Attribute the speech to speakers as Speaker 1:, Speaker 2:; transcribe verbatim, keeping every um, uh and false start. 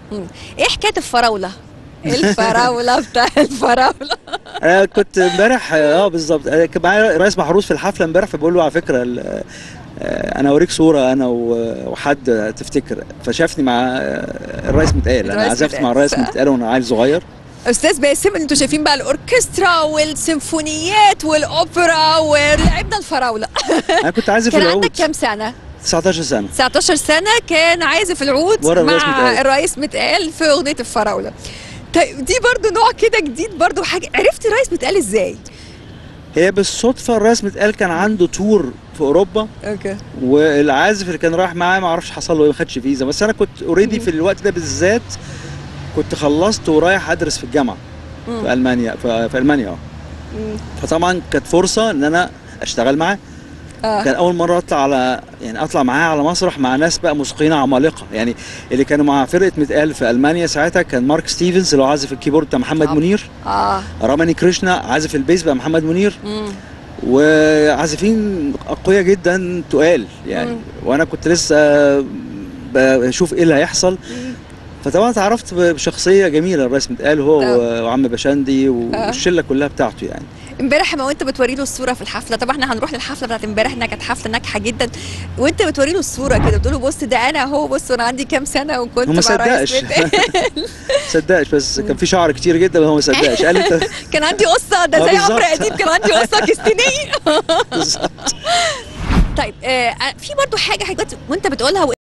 Speaker 1: مم. ايه حكايه الفراوله؟ الفراوله بتاع الفراوله.
Speaker 2: انا كنت امبارح اه بالظبط، أنا كان معايا رئيس محروس في الحفله امبارح، فبقول له على فكره ال- آه، انا اوريك صوره انا و- وحد تفتكر، فشافني مع آه، الرئيس متقال. انا
Speaker 1: الرئيس
Speaker 2: عزفت مع
Speaker 1: متقال،
Speaker 2: الرئيس
Speaker 1: صح.
Speaker 2: متقال وانا عيل صغير.
Speaker 1: استاذ باسم، انتوا شايفين بقى الاوركسترا والسيمفونيات والاوبرا ولعبنا الفراوله.
Speaker 2: انا كنت عازف
Speaker 1: كان
Speaker 2: العود.
Speaker 1: عندك كام سنه؟
Speaker 2: تسعتاشر سنه.
Speaker 1: تسعتاشر سنه كان عازف العود
Speaker 2: ورا الرئيس
Speaker 1: مع
Speaker 2: متقال.
Speaker 1: الرئيس متقال في اغنيه الفراوله. طيب دي برضو نوع كده جديد، برضو حاجه. عرفتي الرئيس متقال ازاي؟
Speaker 2: هي بالصدفه الرئيس متقال كان عنده تور في اوروبا،
Speaker 1: اوكي.
Speaker 2: والعازف اللي كان رايح معاه ما اعرفش حصل له ايه، ما خدش فيزا. بس انا كنت اوريدي في الوقت ده بالذات كنت خلصت ورايح ادرس في الجامعه في المانيا، في, في المانيا اه. فطبعا كانت فرصه ان انا اشتغل معاه.
Speaker 1: آه.
Speaker 2: كان اول مره اطلع على يعني اطلع معاه على مسرح مع ناس بقى موسيقيين عمالقه، يعني اللي كانوا مع فرقه متقال في المانيا ساعتها كان مارك ستيفنز اللي هو عازف الكيبورد بتاع محمد
Speaker 1: طب.
Speaker 2: منير،
Speaker 1: اه.
Speaker 2: راماني كريشنا عازف البيس بقى محمد منير،
Speaker 1: مم.
Speaker 2: وعازفين اقوياء جدا تقال يعني.
Speaker 1: مم.
Speaker 2: وانا كنت لسه بشوف ايه اللي هيحصل. فطبعا اتعرفت بشخصيه جميله الرئيس متقال، هو
Speaker 1: طب.
Speaker 2: وعم بشندي والشله كلها بتاعته يعني.
Speaker 1: امبارح ما وانت بتوري له الصوره في الحفله، طبعا احنا هنروح للحفله بتاعت امبارح انها كانت حفله ناجحه جدا، وانت بتوري له الصوره كده بتقول له بص ده انا اهو، بص انا عندي كام سنه وكنت
Speaker 2: هو ما
Speaker 1: مع رئيس
Speaker 2: صدقش.
Speaker 1: متقال.
Speaker 2: صدقش، بس كان في شعر كتير جدا وهو ما صدقش، قال لي انت
Speaker 1: كان عندي قصه، ده
Speaker 2: آه
Speaker 1: زي عمرو
Speaker 2: بالظبط.
Speaker 1: اديب كان عندي قصه كستنيه.
Speaker 2: بالظبط.
Speaker 1: طيب آه في برضو حاجه حاجات وانت بتقولها